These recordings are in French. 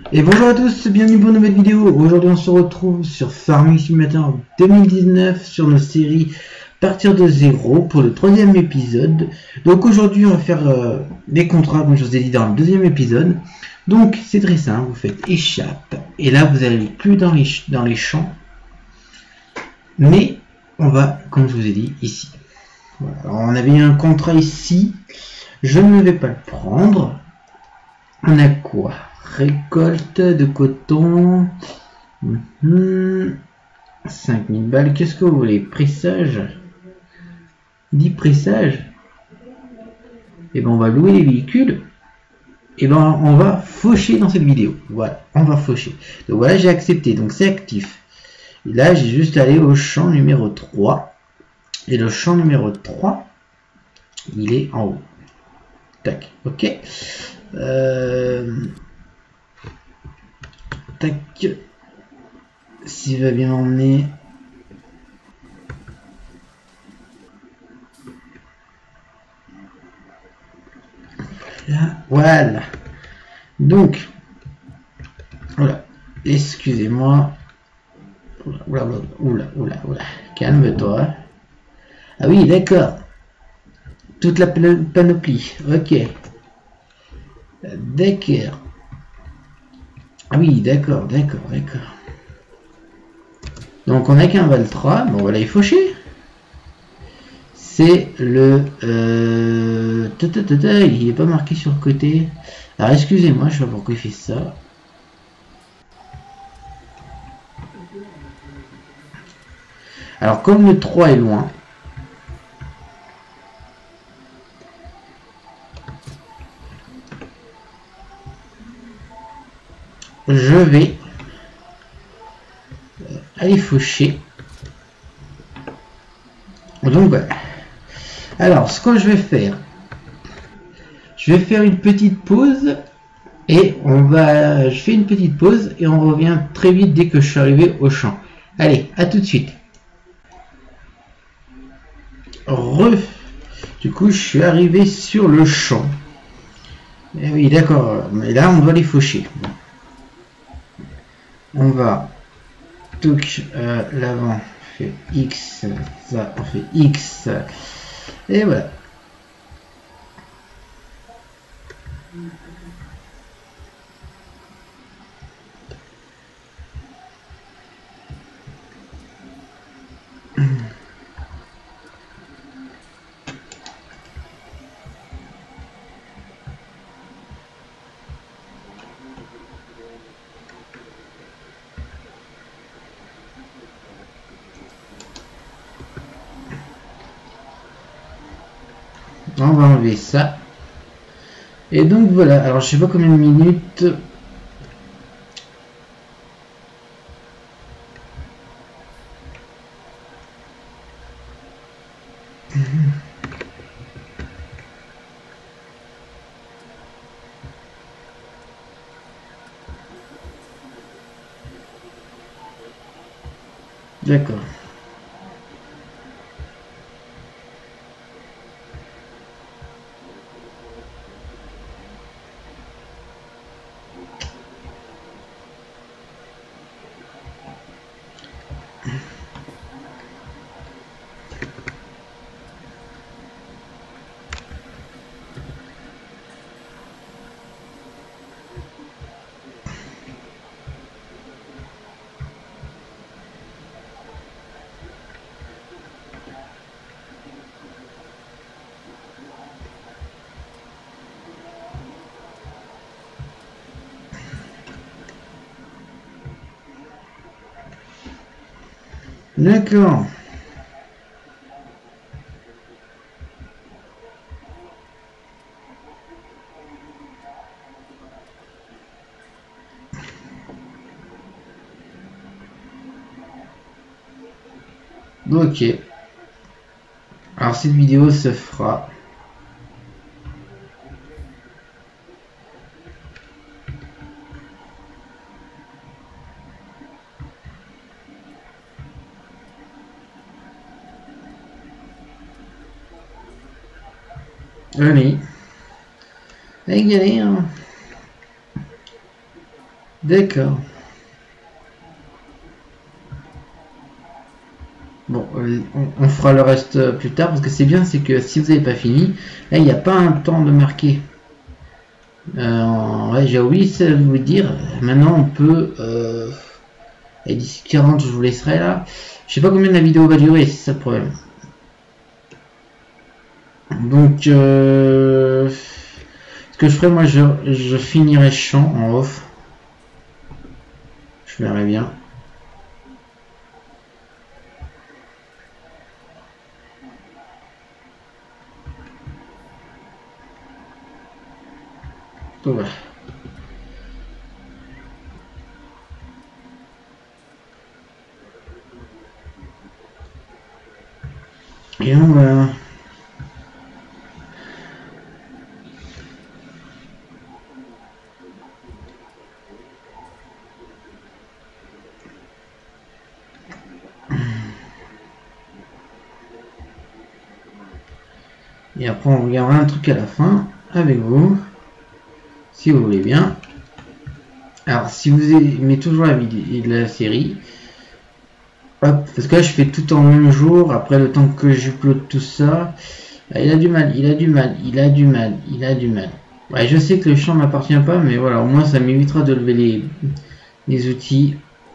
Et bonjour à tous, bienvenue pour une nouvelle vidéo. Aujourd'hui on se retrouve sur Farming Simulator 2019 sur nos séries Partir de zéro pour le troisième épisode. Donc aujourd'hui on va faire les contrats comme je vous ai dit dans le deuxième épisode. Donc c'est très simple, vous faites échappe et là vous allez plus dans les champs. Mais on va, comme je vous ai dit, ici. Voilà. Alors on avait un contrat ici, je ne vais pas le prendre. On a quoi? Récolte de coton. 5000 balles. Qu'est-ce que vous voulez? Pressage. 10 pressages. Et ben on va louer les véhicules. Et ben on va faucher dans cette vidéo. Voilà, on va faucher. Donc voilà, j'ai accepté. Donc c'est actif. Et là, j'ai juste allé au champ numéro 3. Et le champ numéro 3, il est en haut. Tac, ok. Tac. S'il va bien m'emmener. Voilà. Donc, voilà. Excusez-moi. Oula. Calme-toi. Ah oui, d'accord. Toute la panoplie. Ok. D'accord. Ah oui, d'accord. Donc on n'a qu'un Valtra. Bon, voilà, il faut chier. C'est le... il n'est pas marqué sur le côté. Alors excusez-moi, je sais pas pourquoi il fait ça. Alors comme le 3 est loin, je vais aller faucher. Donc voilà. Alors ce que je vais faire une petite pause et je fais une petite pause et on revient très vite dès que je suis arrivé au champ. Allez, à tout de suite. Du coup, je suis arrivé sur le champ. Et oui, d'accord. Mais là, on doit les faucher. Bon. On va l'avant, on fait X, ça, on fait X. Et voilà. On va enlever ça. Et donc voilà. Alors je sais pas combien de minutes. D'accord. D'accord. Ok. Alors cette vidéo se fera. Allez. Allez, galère. D'accord. Bon, on fera le reste plus tard parce que c'est bien, c'est que si vous n'avez pas fini, là il n'y a pas un temps de marquer. Ouais, j'ai oublié de vous dire. Maintenant on peut. Et d'ici 40, je vous laisserai là. Je sais pas combien la vidéo va durer, c'est ça le problème. Donc, ce que je ferai, moi, je finirai chant en off. Je verrai bien. Donc, voilà. Et on va... Et après, on regardera un truc à la fin avec vous, si vous voulez bien. Alors, si vous aimez toujours la vidéo de la série, hop, parce que là, je fais tout en même jour. Après, le temps que j'upload tout ça, il a du mal, il a du mal, il a du mal, il a du mal. Ouais, je sais que le champ m'appartient pas, mais voilà, au moins ça m'évitera de lever les outils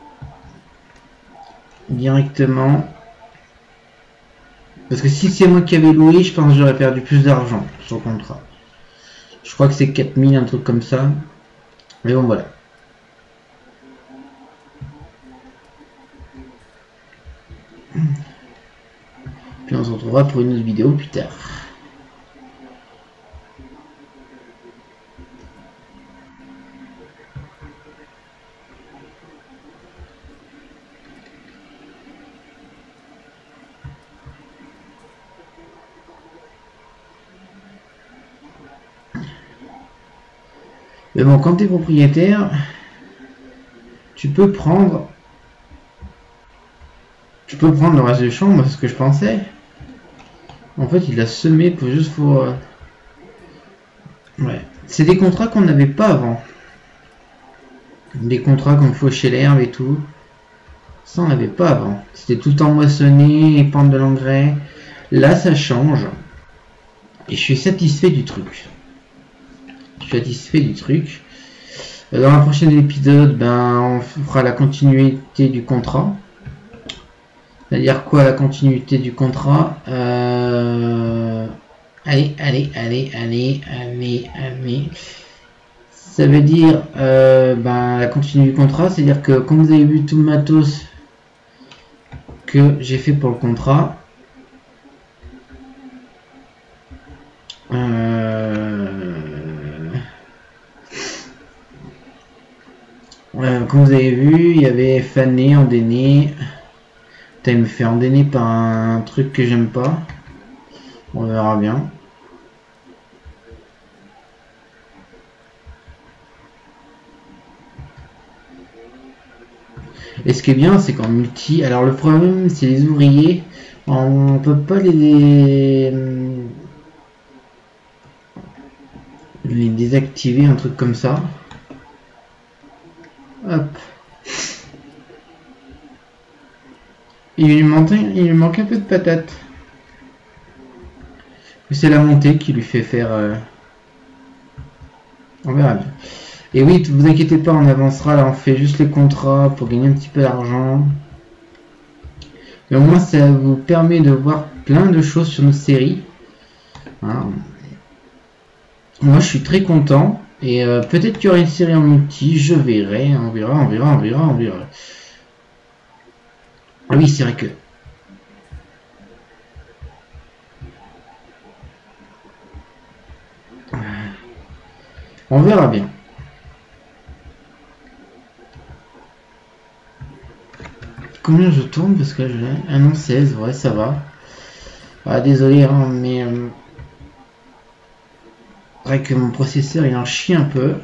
directement. Parce que si c'est moi qui avais loué, je pense que j'aurais perdu plus d'argent sur le contrat. Je crois que c'est 4000, un truc comme ça. Mais bon, voilà. Puis on se retrouvera pour une autre vidéo plus tard. Mais bon, quand tu es propriétaire, tu peux prendre le reste de chambre, c'est ce que je pensais. En fait, il a semé pour juste pour... Ouais. C'est des contrats qu'on n'avait pas avant. Des contrats comme faucher l'herbe et tout. Ça, on n'avait pas avant. C'était tout le temps moissonné et prendre de l'engrais. Là, ça change. Et je suis satisfait du truc. Je suis satisfait du truc. Dans la prochaine épisode, ben, on fera la continuité du contrat. C'est-à-dire quoi, la continuité du contrat? Allez. Ça veut dire ben, la continuité du contrat, c'est-à-dire que comme vous avez vu tout le matos que j'ai fait pour le contrat, comme vous avez vu, il y avait fané, endainé. Il me fait endainer par un truc que j'aime pas. On verra bien. Et ce qui est bien, c'est qu'en multi... Alors le problème, c'est les ouvriers. On peut pas les désactiver, un truc comme ça. Hop. Il lui manque un peu de patate. C'est la montée qui lui fait faire... On verra bien. Et oui, vous inquiétez pas, on avancera. Là, on fait juste les contrats pour gagner un petit peu d'argent. Et au moins, ça vous permet de voir plein de choses sur notre série. Hein. Moi, je suis très content. Et peut-être qu'il y aura une série en multi. Je verrai. On verra. Ah oui, c'est vrai que... On verra bien. Combien je tourne? Parce que j'ai un an 16, ouais, ça va. Ah, désolé, hein, mais... vrai que mon processeur, il en chie un peu.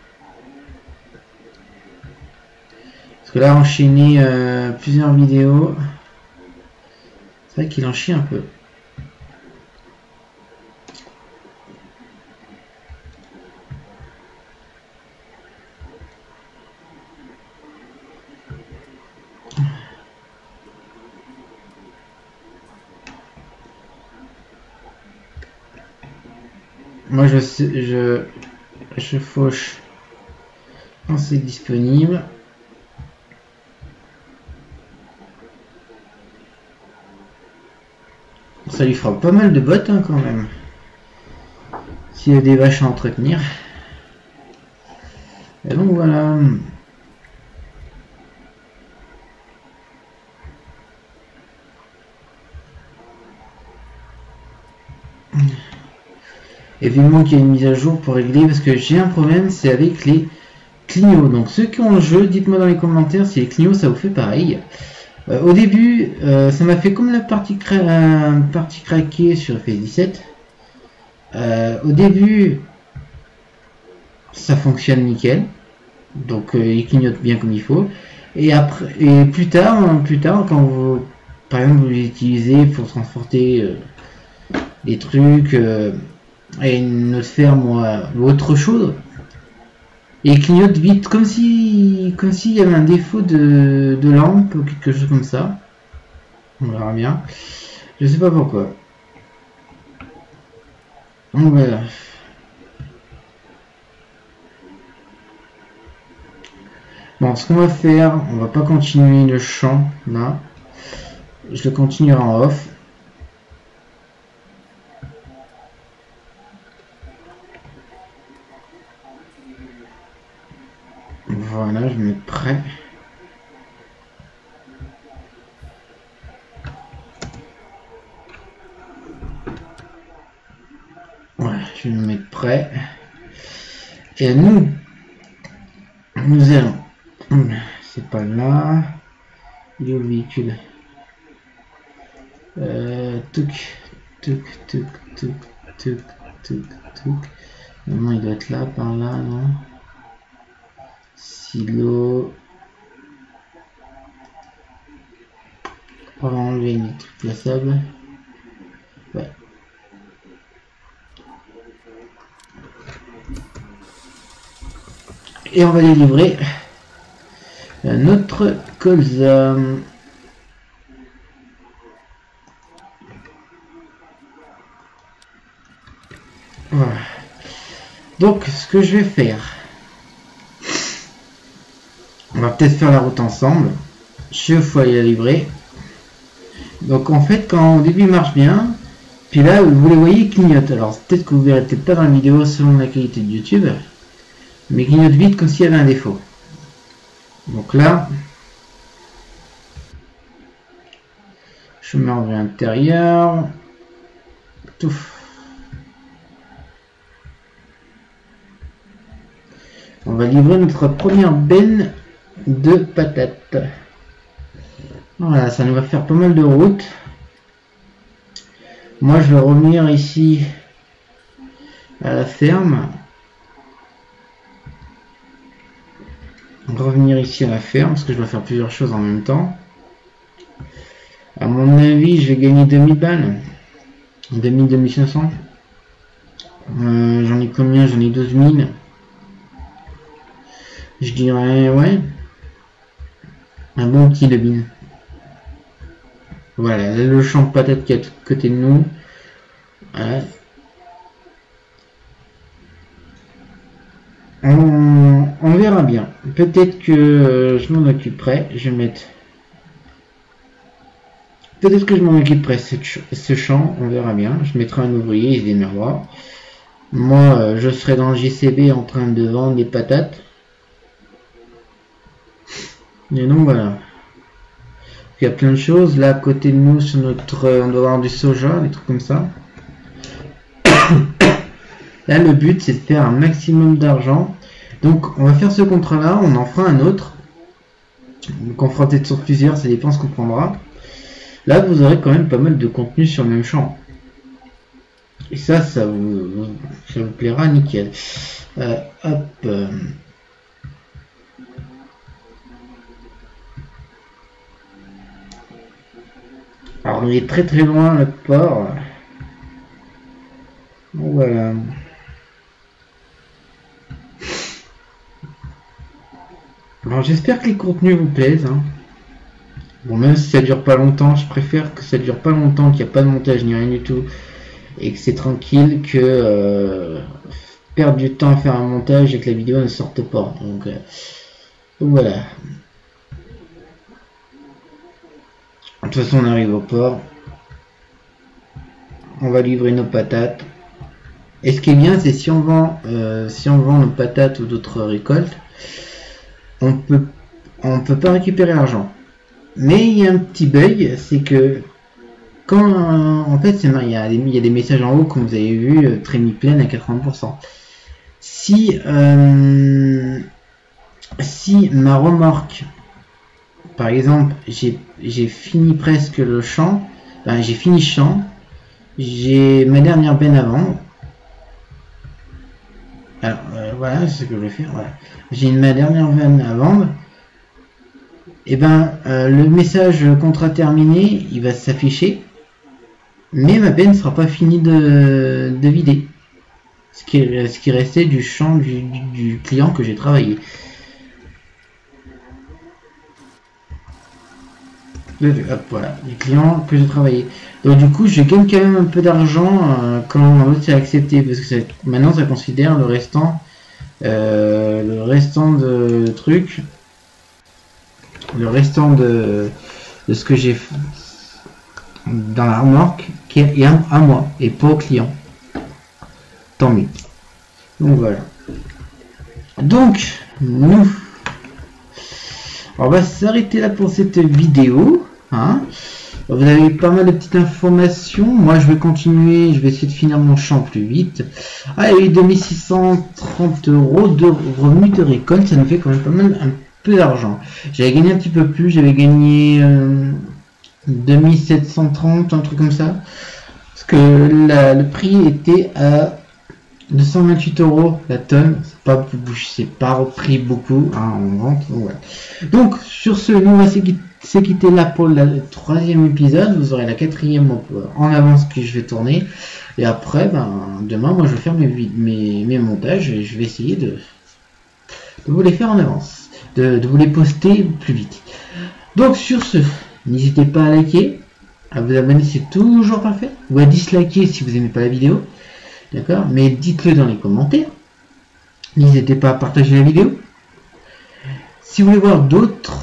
Parce que là, enchaîner plusieurs vidéos... C'est vrai qu'il en chie un peu. Moi je fauche quand c'est disponible. Ça lui fera pas mal de bottes hein, quand même. S'il y a des vaches à entretenir. Et donc voilà. Et vivement qu'il y a une mise à jour pour régler, parce que j'ai un problème, c'est avec les clignots. Donc ceux qui ont le jeu, dites-moi dans les commentaires si les clignots ça vous fait pareil. Au début, ça m'a fait comme la partie craquée sur FS17. Au début, ça fonctionne nickel, donc il clignote bien comme il faut. Et après, et plus tard, quand vous, par exemple, vous l'utilisez pour transporter des trucs à une autre ferme ou autre chose, et il clignote vite, comme s'il y avait un défaut de lampe ou quelque chose comme ça. On verra bien. Je sais pas pourquoi. Donc voilà. Bon, ce qu'on va faire, on va pas continuer le chant là. Je le continuerai en off. Voilà, je me mets prêt. Voilà, je vais me mettre prêt. Et nous allons. C'est pas là. Il est au véhicule. Normalement, il doit être là, par là, non? Silo. On va enlever les trucs plaçables. Ouais. Et on va les livrer à notre colza. Voilà. Donc ce que je vais faire, on va peut-être faire la route ensemble. Je faut aller la livrer. Donc en fait quand au début il marche bien, puis là vous les voyez il clignote. Alors peut-être que vous verrez peut-être pas dans la vidéo selon la qualité de YouTube, mais il clignote vite comme s'il y avait un défaut. Donc là je mets en intérieur. Tout. On va livrer notre première benne de patates. Voilà, ça nous va faire pas mal de route. Moi, je vais revenir ici à la ferme. Revenir ici à la ferme, parce que je dois faire plusieurs choses en même temps. À mon avis, je vais gagner 2000 balles. 2000, 2500. J'en ai combien? J'en ai 12 000. Je dirais, ouais, un bon petit 2000. Voilà, le champ de patates qui est à côté de nous. Voilà. On verra bien. Peut-être que je m'en occuperai. Je vais mettre. Peut-être que je m'en occuperai ce champ. On verra bien. Je mettrai un ouvrier, il se démerdera. Moi, je serai dans le JCB en train de vendre des patates. Et donc voilà. Il y a plein de choses. Là, à côté de nous, sur notre, on doit avoir du soja, des trucs comme ça. Là, le but, c'est de faire un maximum d'argent. Donc, on va faire ce contrat-là. On en fera un autre. Donc, on fera peut-être sur plusieurs. Ça dépend ce qu'on prendra. Là, vous aurez quand même pas mal de contenu sur le même champ. Et ça vous plaira nickel. Hop. Alors, on est très très loin, le port. Bon, voilà. Alors, j'espère que les contenus vous plaisent. Hein. Bon, même si ça dure pas longtemps, je préfère que ça dure pas longtemps, qu'il n'y a pas de montage ni rien du tout. et que c'est tranquille que perdre du temps à faire un montage et que la vidéo ne sorte pas. Donc voilà. De toute façon, on arrive au port. On va livrer nos patates. Et ce qui est bien, c'est si on vend nos patates ou d'autres récoltes, on peut pas récupérer l'argent. Mais il y a un petit bug, c'est que quand en fait il y a des messages en haut, comme vous avez vu, trémie pleine à 80%. Si ma remorque, par exemple, j'ai fini presque le champ, enfin, j'ai fini le champ, j'ai ma dernière benne à vendre. Alors voilà, c'est ce que je vais faire. Voilà. J'ai ma dernière benne à vendre. Et ben le message contrat terminé, il va s'afficher, mais ma benne ne sera pas finie de vider. Ce qui restait du champ du client que j'ai travaillé. Hop, voilà, les clients que j'ai travaillé. Donc du coup, je gagne quand même un peu d'argent quand l'autre s'est accepté, parce que maintenant ça considère le restant de trucs, le restant de ce que j'ai dans la remorque qui est à moi et pas au client. Tant mieux. Donc voilà. Donc on va s'arrêter là pour cette vidéo. Hein. Vous avez pas mal de petites informations. Moi, je vais continuer. Je vais essayer de finir mon champ plus vite. Ah, il y a eu 2630 € de revenus de récolte. Ça nous fait quand même pas mal, un peu d'argent. J'avais gagné un petit peu plus. J'avais gagné 2730, un truc comme ça. Parce que le prix était à 228 € la tonne. C'est pas pris beaucoup hein, en vente. Donc, voilà. Donc sur ce, nous on va se quitter là pour le 3e épisode. Vous aurez la 4e en avance que je vais tourner. Et après, demain, moi je vais faire mes montages et je vais essayer de vous les faire en avance. De vous les poster plus vite. Donc sur ce, n'hésitez pas à liker, à vous abonner, c'est toujours parfait. Ou à disliker si vous n'aimez pas la vidéo. D'accord, mais dites-le dans les commentaires. N'hésitez pas à partager la vidéo. Si vous voulez voir d'autres,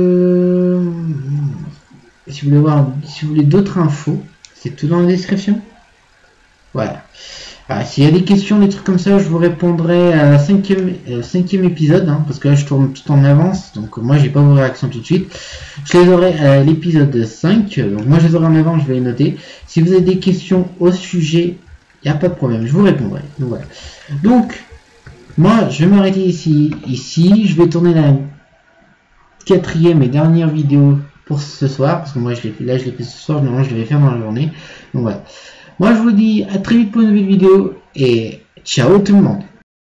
si vous voulez d'autres infos, c'est tout dans la description. Voilà. S'il y a des questions, des trucs comme ça, je vous répondrai à la 5e épisode, hein, parce que là je tourne tout en avance, donc moi j'ai pas vos réactions tout de suite. Je les aurai à l'épisode 5, donc moi je les aurai en avance, je vais les noter. Si vous avez des questions au sujet, il n'y a pas de problème, je vous répondrai. Donc voilà. Donc moi je vais m'arrêter ici. Je vais tourner la 4e et dernière vidéo pour ce soir, parce que moi je l'ai fait ce soir, normalement je devais faire dans la journée. Donc voilà. Moi je vous dis à très vite pour une nouvelle vidéo et ciao tout le monde.